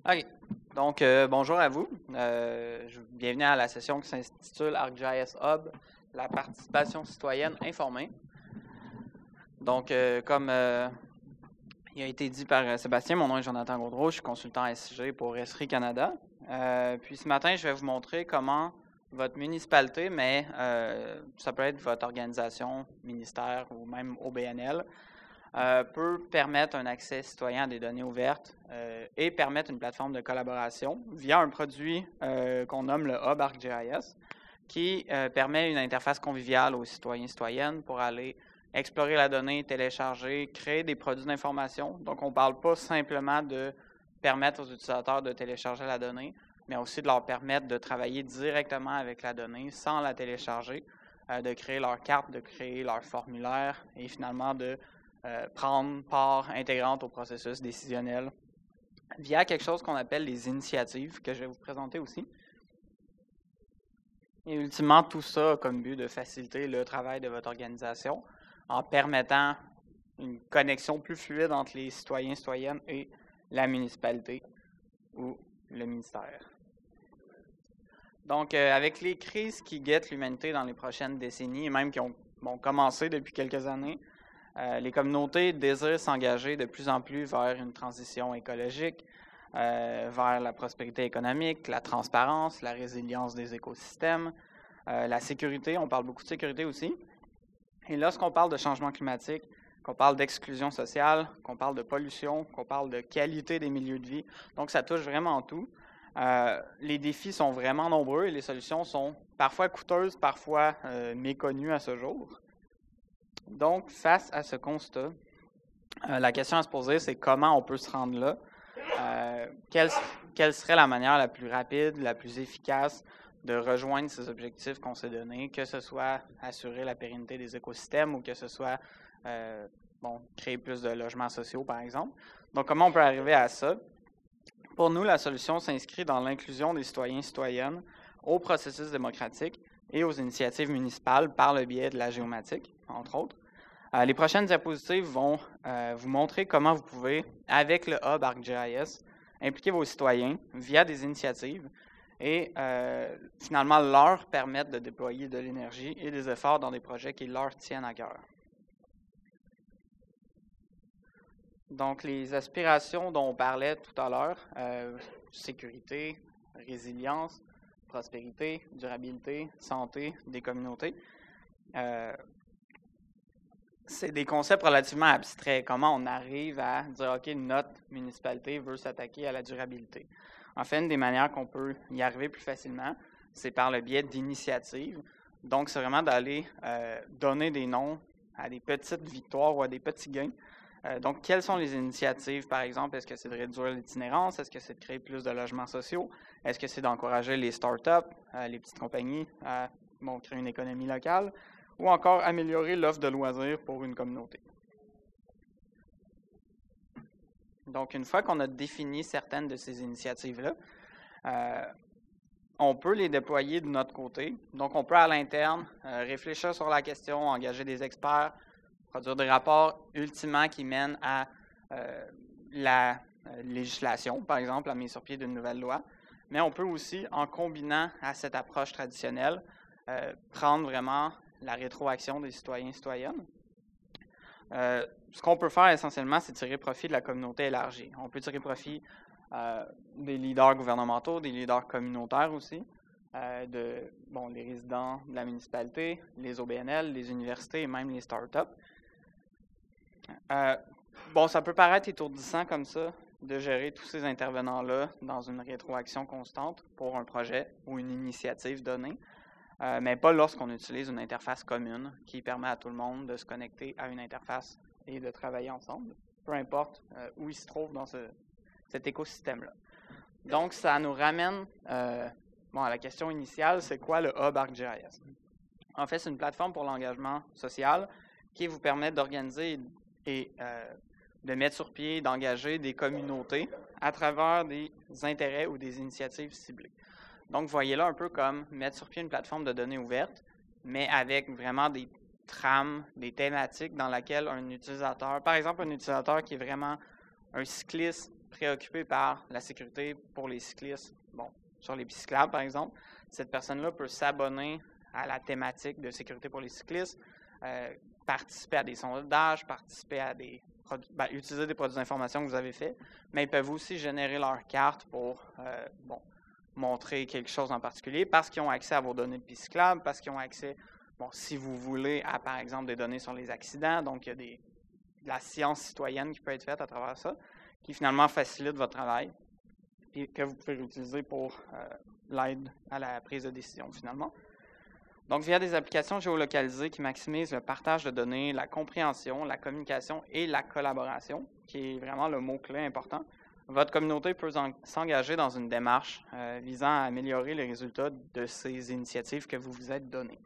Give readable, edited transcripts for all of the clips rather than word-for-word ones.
OK. Donc, bonjour à vous. Bienvenue à la session qui s'intitule ArcGIS Hub, la participation citoyenne informée. Donc, comme il a été dit par Sébastien, mon nom est Jonathan Gaudreau, je suis consultant SIG pour Esri Canada. Puis ce matin, je vais vous montrer comment votre municipalité, mais ça peut être votre organisation, ministère ou même OBNL, peut permettre un accès citoyen à des données ouvertes et permettre une plateforme de collaboration via un produit qu'on nomme le Hub ArcGIS, qui permet une interface conviviale aux citoyens et citoyennes pour aller explorer la donnée, télécharger, créer des produits d'information. Donc, on ne parle pas simplement de permettre aux utilisateurs de télécharger la donnée, mais aussi de leur permettre de travailler directement avec la donnée sans la télécharger, de créer leur carte, de créer leur formulaire et finalement de prendre part intégrante au processus décisionnel via quelque chose qu'on appelle les initiatives, que je vais vous présenter aussi. Et ultimement, tout ça a comme but de faciliter le travail de votre organisation en permettant une connexion plus fluide entre les citoyens et citoyennes et la municipalité ou le ministère. Donc, avec les crises qui guettent l'humanité dans les prochaines décennies, et même qui ont commencé depuis quelques années, les communautés désirent s'engager de plus en plus vers une transition écologique, vers la prospérité économique, la transparence, la résilience des écosystèmes, la sécurité. On parle beaucoup de sécurité aussi. Et lorsqu'on parle de changement climatique, qu'on parle d'exclusion sociale, qu'on parle de pollution, qu'on parle de qualité des milieux de vie, donc ça touche vraiment tout. Les défis sont vraiment nombreux et les solutions sont parfois coûteuses, parfois méconnues à ce jour. Donc, face à ce constat, la question à se poser, c'est comment on peut se rendre là? Quelle serait la manière la plus rapide, la plus efficace de rejoindre ces objectifs qu'on s'est donnés, que ce soit assurer la pérennité des écosystèmes ou que ce soit créer plus de logements sociaux, par exemple. Donc, comment on peut arriver à ça? Pour nous, la solution s'inscrit dans l'inclusion des citoyens et citoyennes au processus démocratique et aux initiatives municipales par le biais de la géomatique, entre autres. Les prochaines diapositives vont vous montrer comment vous pouvez, avec le Hub ArcGIS, impliquer vos citoyens via des initiatives et finalement leur permettre de déployer de l'énergie et des efforts dans des projets qui leur tiennent à cœur. Donc, les aspirations dont on parlait tout à l'heure, sécurité, résilience, prospérité, durabilité, santé des communautés, c'est des concepts relativement abstraits. Comment on arrive à dire, OK, notre municipalité veut s'attaquer à la durabilité. En fait, une des manières qu'on peut y arriver plus facilement, c'est par le biais d'initiatives. Donc, c'est vraiment d'aller donner des noms à des petites victoires ou à des petits gains. Donc, quelles sont les initiatives, par exemple? Est-ce que c'est de réduire l'itinérance? Est-ce que c'est de créer plus de logements sociaux? Est-ce que c'est d'encourager les startups, les petites compagnies à créer une économie locale? Ou encore améliorer l'offre de loisirs pour une communauté? Donc, une fois qu'on a défini certaines de ces initiatives-là, on peut les déployer de notre côté. Donc, on peut à l'interne réfléchir sur la question, engager des experts, produire des rapports ultimement qui mènent à la législation, par exemple, la mise sur pied d'une nouvelle loi. Mais on peut aussi, en combinant à cette approche traditionnelle, prendre vraiment la rétroaction des citoyens et citoyennes. Ce qu'on peut faire essentiellement, c'est tirer profit de la communauté élargie. On peut tirer profit des leaders gouvernementaux, des leaders communautaires aussi, les résidents de la municipalité, les OBNL, les universités et même les startups. Ça peut paraître étourdissant comme ça de gérer tous ces intervenants-là dans une rétroaction constante pour un projet ou une initiative donnée, mais pas lorsqu'on utilise une interface commune qui permet à tout le monde de se connecter à une interface et de travailler ensemble, peu importe où il se trouve dans cet écosystème-là. Donc, ça nous ramène à la question initiale, c'est quoi le Hub ArcGIS? En fait, c'est une plateforme pour l'engagement social qui vous permet d'organiser et de mettre sur pied, d'engager des communautés à travers des intérêts ou des initiatives ciblées. Donc, voyez-là un peu comme mettre sur pied une plateforme de données ouvertes, mais avec vraiment des trames, des thématiques dans lesquelles un utilisateur, par exemple un utilisateur qui est vraiment un cycliste préoccupé par la sécurité pour les cyclistes, bon, sur les pistes cyclables par exemple, cette personne-là peut s'abonner à la thématique de sécurité pour les cyclistes, participer à des sondages, participer à utiliser des produits d'information que vous avez faits, mais ils peuvent aussi générer leur carte pour montrer quelque chose en particulier parce qu'ils ont accès à vos données de pistes cyclables, parce qu'ils ont accès, si vous voulez, à par exemple des données sur les accidents, donc il y a de la science citoyenne qui peut être faite à travers ça, qui finalement facilite votre travail et que vous pouvez utiliser pour l'aide à la prise de décision finalement. Donc, via des applications géolocalisées qui maximisent le partage de données, la compréhension, la communication et la collaboration, qui est vraiment le mot-clé important, votre communauté peut s'engager dans une démarche visant à améliorer les résultats de ces initiatives que vous vous êtes données.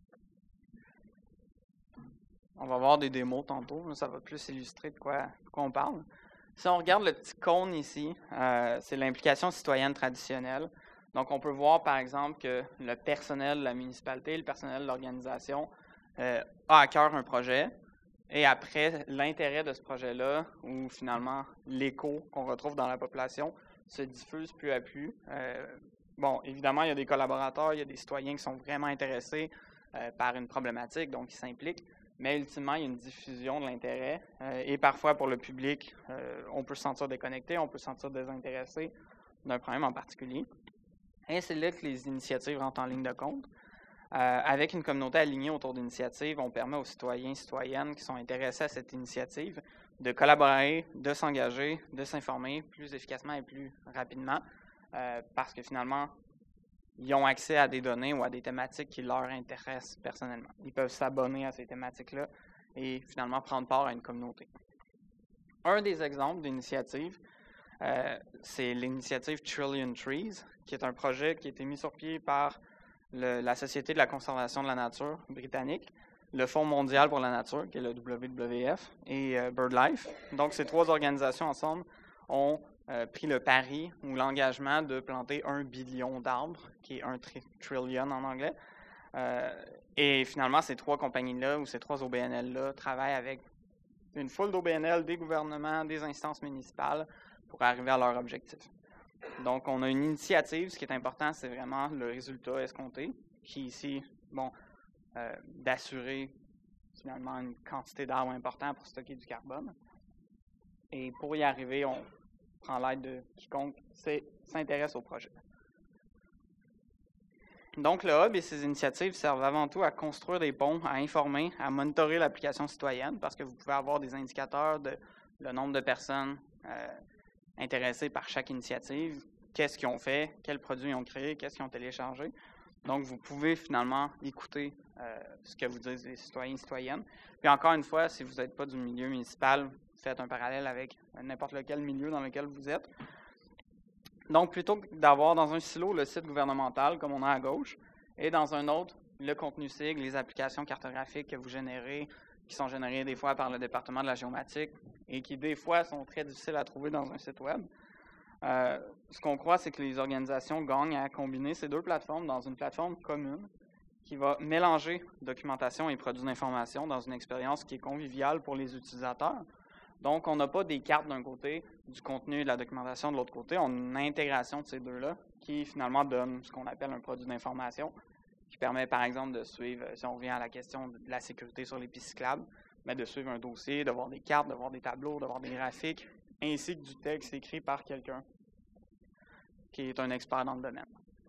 On va voir des démos tantôt, ça va plus illustrer de quoi on parle. Si on regarde le petit cône ici, c'est l'implication citoyenne traditionnelle. Donc, on peut voir, par exemple, que le personnel de la municipalité, le personnel de l'organisation a à cœur un projet. Et après, l'intérêt de ce projet-là, ou finalement l'écho qu'on retrouve dans la population, se diffuse peu à peu. Évidemment, il y a des collaborateurs, il y a des citoyens qui sont vraiment intéressés par une problématique, donc qui s'impliquent. Mais ultimement, il y a une diffusion de l'intérêt. Et parfois, pour le public, on peut se sentir déconnecté, on peut se sentir désintéressé d'un problème en particulier. Et c'est là que les initiatives rentrent en ligne de compte. Avec une communauté alignée autour d'initiatives, on permet aux citoyens et citoyennes qui sont intéressés à cette initiative de collaborer, de s'engager, de s'informer plus efficacement et plus rapidement parce que finalement, ils ont accès à des données ou à des thématiques qui leur intéressent personnellement. Ils peuvent s'abonner à ces thématiques-là et finalement prendre part à une communauté. Un des exemples d'initiatives, c'est l'initiative Trillion Trees, qui est un projet qui a été mis sur pied par la Société de la conservation de la nature britannique, le Fonds mondial pour la nature, qui est le WWF, et BirdLife. Donc, ces trois organisations ensemble ont pris le pari ou l'engagement de planter 1 billion d'arbres, qui est 1 trillion en anglais. Et finalement, ces trois compagnies-là ou ces trois OBNL-là travaillent avec une foule d'OBNL, des gouvernements, des instances municipales pour arriver à leur objectif. Donc, on a une initiative. Ce qui est important, c'est vraiment le résultat escompté, qui est ici, d'assurer finalement une quantité d'arbres importante pour stocker du carbone. Et pour y arriver, on prend l'aide de quiconque s'intéresse au projet. Donc, le Hub et ses initiatives servent avant tout à construire des ponts, à informer, à monitorer l'application citoyenne, parce que vous pouvez avoir des indicateurs de le nombre de personnes intéressés par chaque initiative, qu'est-ce qu'ils ont fait, quels produits ils ont créés, qu'est-ce qu'ils ont téléchargé. Donc, vous pouvez finalement écouter ce que vous disent les citoyens et citoyennes. Puis encore une fois, si vous n'êtes pas du milieu municipal, faites un parallèle avec n'importe lequel milieu dans lequel vous êtes. Donc, plutôt que d'avoir dans un silo le site gouvernemental, comme on a à gauche, et dans un autre, le contenu SIG, les applications cartographiques que vous générez, qui sont générées des fois par le département de la géomatique et qui, des fois, sont très difficiles à trouver dans un site web. Ce qu'on croit, c'est que les organisations gagnent à combiner ces deux plateformes dans une plateforme commune qui va mélanger documentation et produits d'information dans une expérience qui est conviviale pour les utilisateurs. Donc, on n'a pas des cartes d'un côté, du contenu et de la documentation de l'autre côté. On a une intégration de ces deux-là qui, finalement, donne ce qu'on appelle un produit d'information qui permet, par exemple, de suivre, si on revient à la question de la sécurité sur les pistes cyclables, mais de suivre un dossier, de voir des cartes, de voir des tableaux, de voir des graphiques, ainsi que du texte écrit par quelqu'un qui est un expert dans le domaine.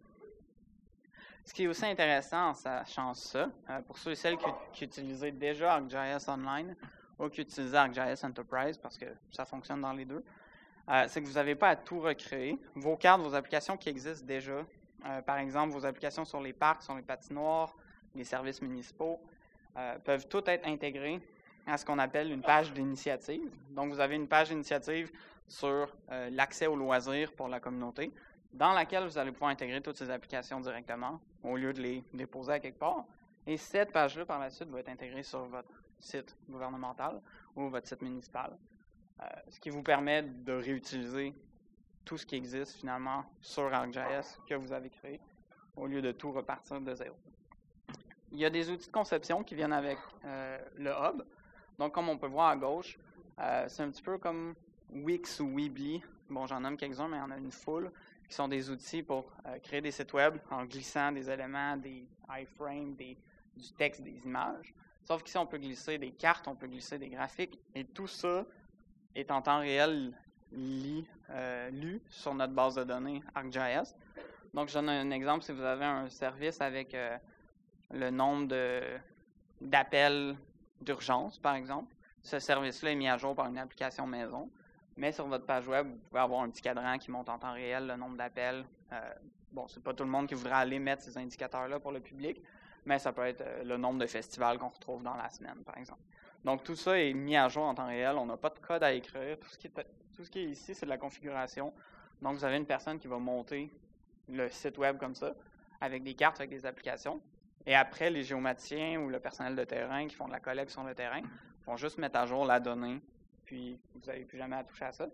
Ce qui est aussi intéressant en sachant ça, pour ceux et celles qui utilisaient déjà ArcGIS Online ou qui utilisaient ArcGIS Enterprise, parce que ça fonctionne dans les deux, c'est que vous n'avez pas à tout recréer. Vos cartes, vos applications qui existent déjà, par exemple, vos applications sur les parcs, sur les patinoires, les services municipaux, peuvent toutes être intégrées à ce qu'on appelle une page d'initiative. Donc, vous avez une page d'initiative sur l'accès aux loisirs pour la communauté, dans laquelle vous allez pouvoir intégrer toutes ces applications directement, au lieu de les déposer à quelque part. Et cette page-là, par la suite, va être intégrée sur votre site gouvernemental ou votre site municipal, ce qui vous permet de réutiliser tout ce qui existe finalement sur ArcGIS que vous avez créé, au lieu de tout repartir de zéro. Il y a des outils de conception qui viennent avec le Hub. Donc, comme on peut voir à gauche, c'est un petit peu comme Wix ou Weebly, bon, j'en nomme quelques-uns, mais il y en a une foule, qui sont des outils pour créer des sites web en glissant des éléments, des iframes, du texte, des images. Sauf qu'ici, on peut glisser des cartes, on peut glisser des graphiques, et tout ça est en temps réel lu sur notre base de données ArcGIS. Donc, je donne un exemple. Si vous avez un service avec le nombre d'appels d'urgence, par exemple, ce service-là est mis à jour par une application maison. Mais sur votre page web, vous pouvez avoir un petit cadran qui montre en temps réel le nombre d'appels. Bon, c'est pas tout le monde qui voudra aller mettre ces indicateurs-là pour le public, mais ça peut être le nombre de festivals qu'on retrouve dans la semaine, par exemple. Donc, tout ça est mis à jour en temps réel. On n'a pas de code à écrire. Tout ce qui est ici, c'est de la configuration. Donc, vous avez une personne qui va monter le site web comme ça, avec des cartes, avec des applications. Et après, les géomaticiens ou le personnel de terrain qui font de la collecte sur le terrain vont juste mettre à jour la donnée, puis vous n'avez plus jamais à toucher à ça.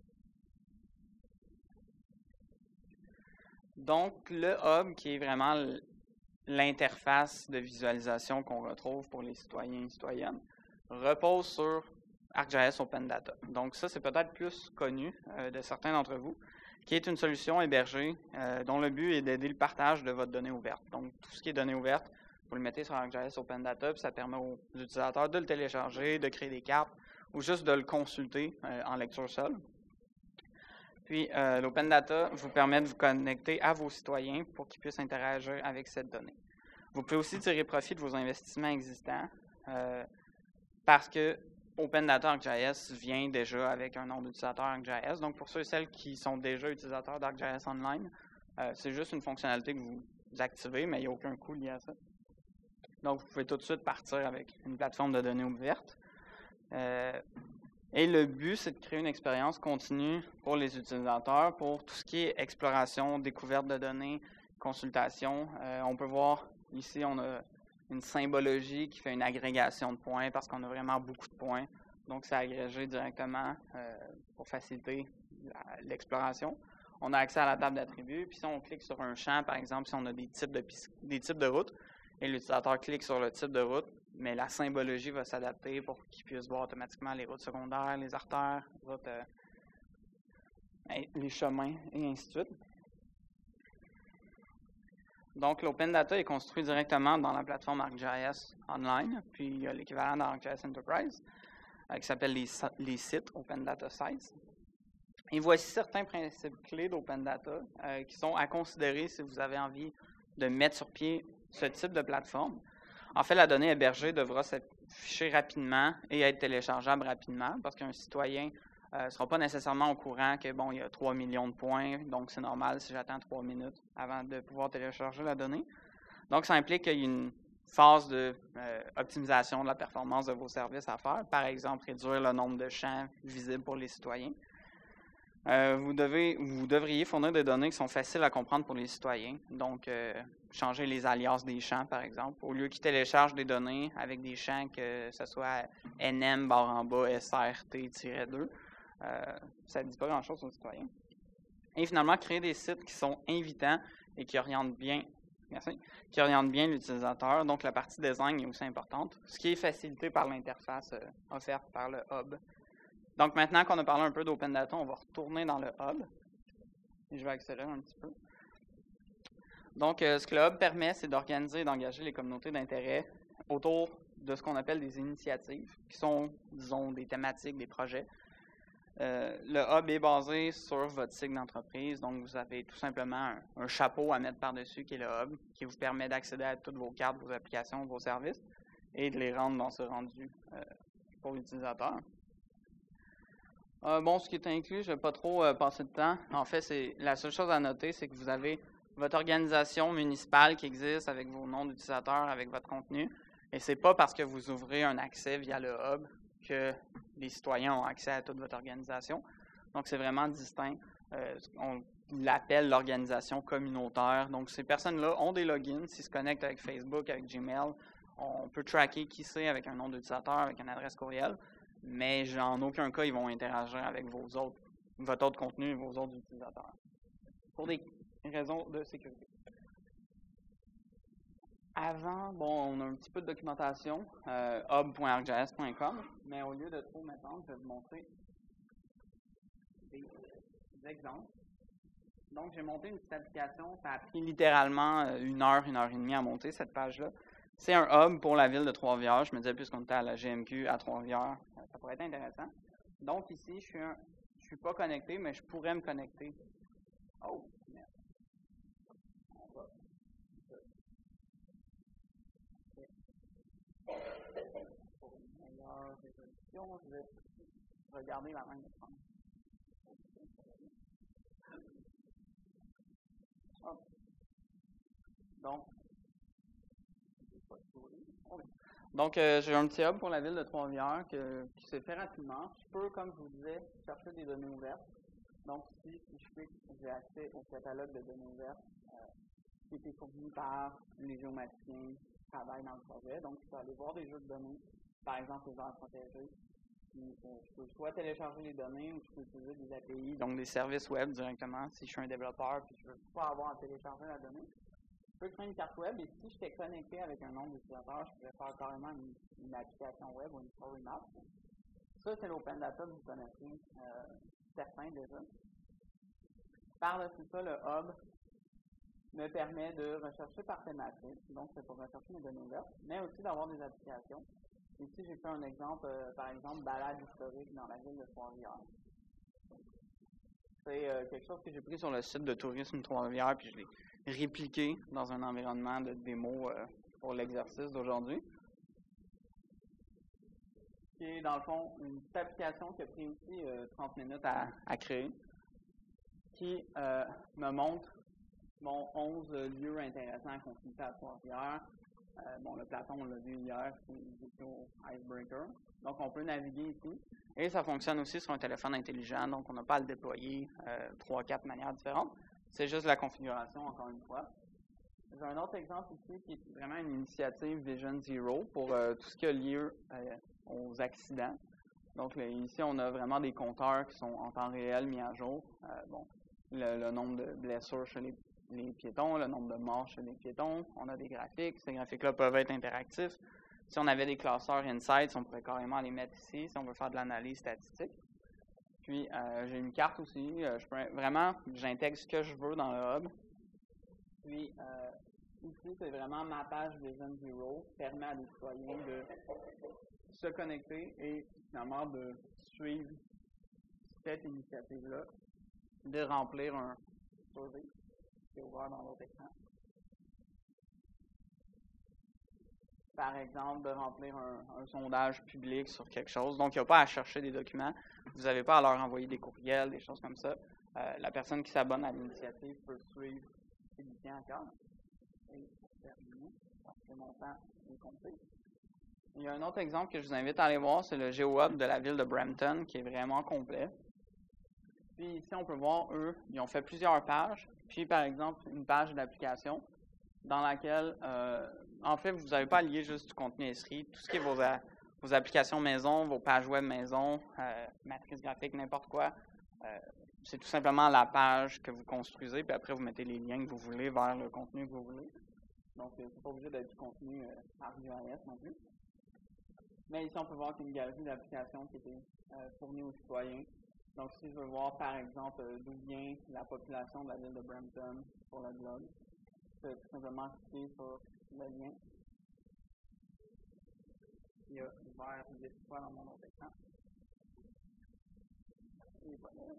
Donc, le hub, qui est vraiment l'interface de visualisation qu'on retrouve pour les citoyens et citoyennes, repose sur ArcGIS Open Data. Donc, ça, c'est peut-être plus connu de certains d'entre vous, qui est une solution hébergée dont le but est d'aider le partage de votre donnée ouverte. Donc, tout ce qui est données ouvertes, vous le mettez sur ArcGIS Open Data, puis ça permet aux utilisateurs de le télécharger, de créer des cartes, ou juste de le consulter en lecture seule. Puis, l'Open Data vous permet de vous connecter à vos citoyens pour qu'ils puissent interagir avec cette donnée. Vous pouvez aussi tirer profit de vos investissements existants parce que Open Data ArcGIS vient déjà avec un nom d'utilisateur ArcGIS. Donc, pour ceux et celles qui sont déjà utilisateurs d'ArcGIS Online, c'est juste une fonctionnalité que vous activez, mais il n'y a aucun coût lié à ça. Donc, vous pouvez tout de suite partir avec une plateforme de données ouverte. Et le but, c'est de créer une expérience continue pour les utilisateurs, pour tout ce qui est exploration, découverte de données, consultation. On peut voir ici, on a une symbologie qui fait une agrégation de points parce qu'on a vraiment beaucoup de points. Donc, c'est agrégé directement pour faciliter l'exploration. On a accès à la table d'attributs. Puis si on clique sur un champ, par exemple, si on a des types de routes, et l'utilisateur clique sur le type de route, mais la symbologie va s'adapter pour qu'il puisse voir automatiquement les routes secondaires, les artères, les chemins, et ainsi de suite. Donc, l'Open Data est construit directement dans la plateforme ArcGIS Online, puis il y a l'équivalent d'ArcGIS Enterprise, qui s'appelle les sites Open Data Sites. Et voici certains principes clés d'Open Data qui sont à considérer si vous avez envie de mettre sur pied ce type de plateforme. En fait, la donnée hébergée devra s'afficher rapidement et être téléchargeable rapidement parce qu'un citoyen ne sera pas nécessairement au courant que, bon, il y a 3 millions de points, donc c'est normal si j'attends 3 minutes avant de pouvoir télécharger la donnée. Donc, ça implique qu'il y ait une phase d'optimisation de la performance de vos services à faire. Par exemple, réduire le nombre de champs visibles pour les citoyens. Vous devriez fournir des données qui sont faciles à comprendre pour les citoyens. Donc, changer les alias des champs, par exemple. Au lieu qu'ils téléchargent des données avec des champs que ce soit NM, barre en bas, SRT-2, ça ne dit pas grand-chose aux citoyens. Et finalement, créer des sites qui sont invitants et qui orientent bien, l'utilisateur. Donc, la partie design est aussi importante, ce qui est facilité par l'interface offerte par le hub. Donc, maintenant qu'on a parlé un peu d'Open Data, on va retourner dans le hub. Et je vais accélérer un petit peu. Donc, ce que le hub permet, c'est d'organiser et d'engager les communautés d'intérêt autour de ce qu'on appelle des initiatives, qui sont, disons, des thématiques, des projets. Le hub est basé sur votre cycle d'entreprise. Donc, vous avez tout simplement un chapeau à mettre par-dessus qui est le hub, qui vous permet d'accéder à toutes vos cartes, vos applications, vos services et de les rendre dans ce rendu pour l'utilisateur. Bon, ce qui est inclus, je ne vais pas trop passer de temps. En fait, la seule chose à noter, c'est que vous avez votre organisation municipale qui existe avec vos noms d'utilisateurs, avec votre contenu. Et ce n'est pas parce que vous ouvrez un accès via le hub que les citoyens ont accès à toute votre organisation. Donc, c'est vraiment distinct. On l'appelle l'organisation communautaire. Donc, ces personnes-là ont des logins. S'ils se connectent avec Facebook, avec Gmail, on peut tracker qui c'est avec un nom d'utilisateur, avec une adresse courriel. Mais en aucun cas, ils vont interagir avec votre autre contenu et vos autres utilisateurs. Pour des raisons de sécurité. Avant, bon, on a un petit peu de documentation, hub.arcgis.com, mais au lieu de trop m'attendre, je vais vous montrer des exemples. Donc, j'ai monté une petite application. Ça a pris littéralement 1 heure, 1 heure et demie à monter cette page-là. C'est un hub pour la ville de Trois-Rivières. Je me disais, puisqu'on était à la GMQ à Trois-Rivières, ça pourrait être intéressant. Donc, ici, je suis pas connecté, mais je pourrais me connecter. Oh, merde. On va. Pour une meilleure résolution, je vais regarder la même écran. Donc, j'ai un petit hub pour la ville de Trois-Rivières qui s'est fait rapidement. Je peux, comme je vous disais, chercher des données ouvertes. Donc, ici, si je clique, j'ai accès au catalogue de données ouvertes qui a été fourni par les géomaticiens qui travaillent dans le projet. Donc, je peux aller voir des jeux de données, par exemple les aires protégées. Puis, je peux soit télécharger les données ou je peux utiliser des API, donc des services web directement si je suis un développeur et je ne veux pas avoir à télécharger la donnée. Je peux créer une carte web et si j'étais connecté avec un nombre d'utilisateurs, je pourrais faire carrément une application web ou une story map. Ça, c'est l'open data que vous connaissez, certains déjà. Par-dessus ça, le hub me permet de rechercher par thématique, donc c'est pour rechercher mes données ouvertes, mais aussi d'avoir des applications. Ici, j'ai fait un exemple, par exemple, balade historique dans la ville de Trois-Rivières. C'est quelque chose que j'ai pris sur le site de tourisme Trois-Rivières, puis je l'ai répliqué dans un environnement de démo pour l'exercice d'aujourd'hui. Qui est, dans le fond, une petite application qui a pris aussi 30 minutes à créer, qui me montre 11 lieux intéressants à consulter à Trois-Rivières. Le Platon, on l'a vu hier, c'est au Icebreaker. Donc, on peut naviguer ici. Et ça fonctionne aussi sur un téléphone intelligent, donc on n'a pas à le déployer 3-4 manières différentes. C'est juste la configuration, encore une fois. J'ai un autre exemple ici qui est vraiment une initiative Vision Zero pour tout ce qui a lieu aux accidents. Donc, ici, on a vraiment des compteurs qui sont en temps réel mis à jour. Le nombre de blessures chez les piétons, le nombre de morts chez les piétons. On a des graphiques. Ces graphiques-là peuvent être interactifs. Si on avait des classeurs Insights, on pourrait carrément les mettre ici si on veut faire de l'analyse statistique. Puis, j'ai une carte aussi. J'intègre ce que je veux dans le hub. Puis, ici, c'est vraiment ma page Vision Zero qui permet à des citoyens de se connecter et finalement de suivre cette initiative-là, de remplir un survey qui est ouvert dans l'autre écran. Par exemple, de remplir un sondage public sur quelque chose. Donc, il n'y a pas à chercher des documents. Vous n'avez pas à leur envoyer des courriels, des choses comme ça. La personne qui s'abonne à l'initiative peut suivre ce qui lui tient à cœur. Et terminer, parce que mon temps est compté. Il y a un autre exemple que je vous invite à aller voir, c'est le GeoHub de la ville de Brampton, qui est vraiment complet. Puis ici, on peut voir, eux, ils ont fait plusieurs pages. Puis, par exemple, une page d'application dans laquelle, en fait, vous n'avez pas à lier juste du contenu Esri. Tout ce qui est vos applications maison, vos pages web maison, matrices graphiques, n'importe quoi, c'est tout simplement la page que vous construisez, puis après, vous mettez les liens que vous voulez vers le contenu que vous voulez. Donc, c'est pas obligé d'être du contenu ArcGIS non plus. Mais ici, on peut voir qu'il y a une galerie d'applications qui était fournie aux citoyens. Donc, si je veux voir, par exemple, d'où vient la population de la ville de Brampton pour le blog, je peux tout simplement cliquer sur le lien. Il y a ouvert 10 fois dans mon autre écran. Et voilà.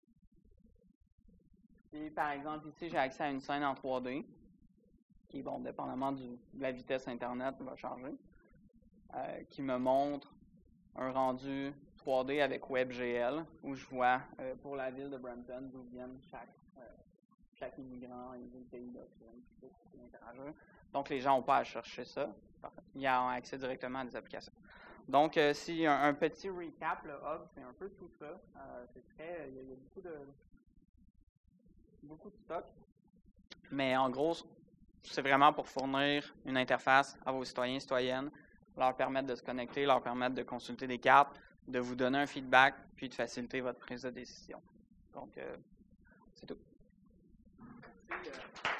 Et par exemple, ici, j'ai accès à une scène en 3D, qui, bon, dépendamment de la vitesse Internet, va changer, qui me montre un rendu 3D avec WebGL, où je vois pour la ville de Brampton d'où viennent chaque immigrant et le pays d'origine, tout ce qui interagir. Donc, les gens n'ont pas à chercher ça. Ils ont accès directement à des applications. Donc, si un petit recap, le hub, c'est un peu tout ça. Il y a beaucoup de stock. Mais en gros, c'est vraiment pour fournir une interface à vos citoyens et citoyennes, leur permettre de se connecter, leur permettre de consulter des cartes, de vous donner un feedback, puis de faciliter votre prise de décision. Donc, c'est tout. Merci.